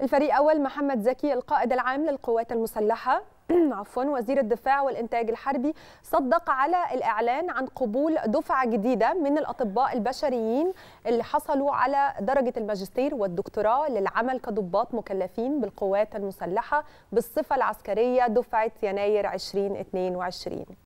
الفريق أول محمد زكي القائد العام للقوات المسلحة وزير الدفاع والإنتاج الحربي صدق على الإعلان عن قبول دفعة جديدة من الأطباء البشريين اللي حصلوا على درجة الماجستير والدكتوراه للعمل كضباط مكلفين بالقوات المسلحة بالصفة العسكرية دفعة يناير 2022.